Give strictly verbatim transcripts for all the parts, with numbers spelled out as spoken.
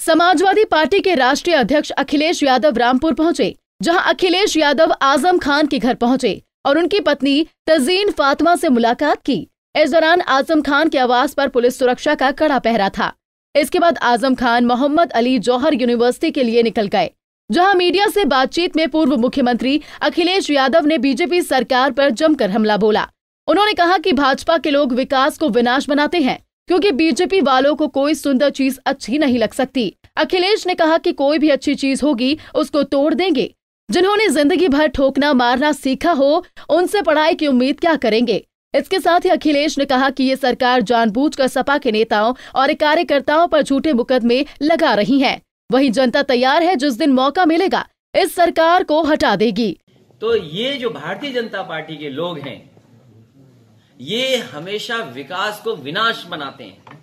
Samajwadi party के राष्ट्रीय अध्यक्ष अखिलेश यादव रामपुर पहुंचे, जहां अखिलेश यादव आजम खान के घर पहुंचे और उनकी पत्नी तजीन फातिमा से मुलाकात की। इस दौरान आजम खान के आवास पर पुलिस सुरक्षा का कड़ा पहरा था। इसके बाद आजम खान मोहम्मद अली जौहर यूनिवर्सिटी के लिए निकल गए, जहां मीडिया से बातचीत में पूर्व मुख्यमंत्री अखिलेश यादव ने बीजेपी सरकार पर जमकर हमला बोला। उन्होंने कहा कि भाजपा के लोग विकास को विनाश बनाते हैं, क्योंकि बीजेपी वालों को कोई सुंदर चीज अच्छी नहीं लग सकती। अखिलेश ने कहा कि कोई भी अच्छी चीज होगी उसको तोड़ देंगे। जिन्होंने जिंदगी भर ठोकना मारना सीखा हो, उनसे पढ़ाई की उम्मीद क्या करेंगे। इसके साथ ही अखिलेश ने कहा कि ये सरकार जानबूझकर सपा के नेताओं और कार्यकर्ताओं पर झूठे मुकदमे लगा रही है। वहीं जनता तैयार है, जिस दिन मौका मिलेगा इस सरकार को हटा देगी। तो ये जो भारतीय जनता पार्टी के लोग हैं, ये हमेशा विकास को विनाश बनाते हैं।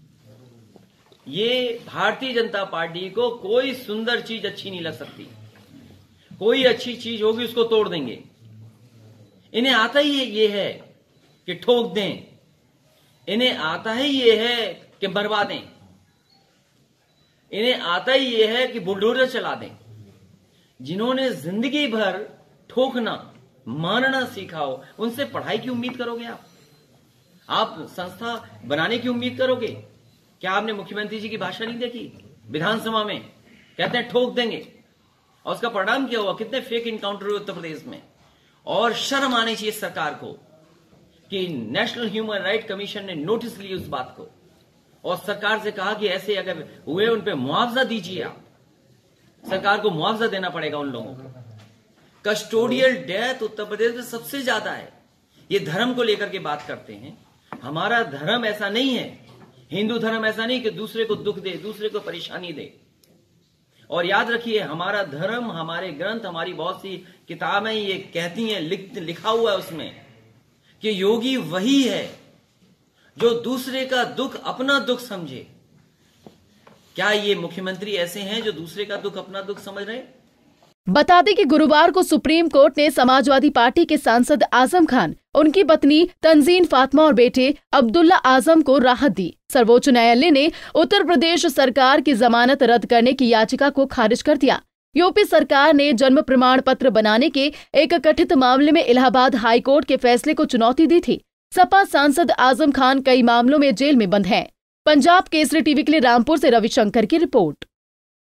ये भारतीय जनता पार्टी को कोई सुंदर चीज अच्छी नहीं लग सकती। कोई अच्छी चीज होगी उसको तोड़ देंगे। इन्हें आता ही ये है कि ठोक दें, इन्हें आता ही ये है कि मरवा दें, इन्हें आता ही ये है कि बुलडोजर चला दें। जिन्होंने जिंदगी भर ठोकना मानना सीखा हो, उनसे पढ़ाई की उम्मीद करोगे आप? आप संस्था बनाने की उम्मीद करोगे? क्या आपने मुख्यमंत्री जी की भाषा नहीं देखी विधानसभा में? कहते हैं ठोक देंगे, और उसका परिणाम क्या हुआ? कितने फेक इनकाउंटर हुए उत्तर प्रदेश में। और शर्म आनी चाहिए सरकार को कि नेशनल ह्यूमन राइट कमीशन ने नोटिस लिया उस बात को, और सरकार से कहा कि ऐसे अगर हुए उन पे मुआवजा दीजिए। आप सरकार को मुआवजा देना पड़ेगा उन लोगों को। कस्टोडियल डेथ उत्तर प्रदेश में सबसे ज्यादा है। ये धर्म को लेकर के बात करते हैं। हमारा धर्म ऐसा नहीं है, हिंदू धर्म ऐसा नहीं कि दूसरे को दुख दे, दूसरे को परेशानी दे। और याद रखिए, हमारा धर्म, हमारे ग्रंथ, हमारी बहुत सी किताबें ये कहती हैं, लिख, लिखा हुआ है उसमें कि योगी वही है जो दूसरे का दुख अपना दुख समझे। क्या ये मुख्यमंत्री ऐसे हैं जो दूसरे का दुख अपना दुख समझ रहे हैं? बता दें कि गुरुवार को सुप्रीम कोर्ट ने समाजवादी पार्टी के सांसद आजम खान, उनकी पत्नी तंजीन फातिमा और बेटे अब्दुल्ला आजम को राहत दी। सर्वोच्च न्यायालय ने उत्तर प्रदेश सरकार की जमानत रद्द करने की याचिका को खारिज कर दिया। यूपी सरकार ने जन्म प्रमाण पत्र बनाने के एक कथित मामले में इलाहाबाद हाई कोर्ट के फैसले को चुनौती दी थी। सपा सांसद आजम खान कई मामलों में जेल में बंद हैं। पंजाब केसरी टीवी के लिए रामपुर से रविशंकर की रिपोर्ट।